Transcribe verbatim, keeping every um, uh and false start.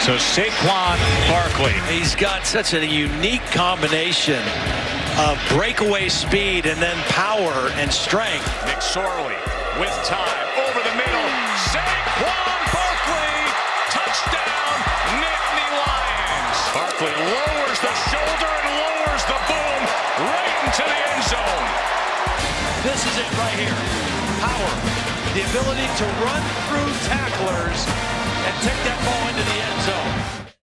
So Saquon Barkley. He's got such a unique combination of breakaway speed and then power and strength. McSorley with time over the middle. Saquon Barkley, touchdown, Nittany Lions. Barkley lowers the shoulder and lowers the boom right into the end zone. This is it right here. Power, the ability to run through tacklers and take that ball into the end zone.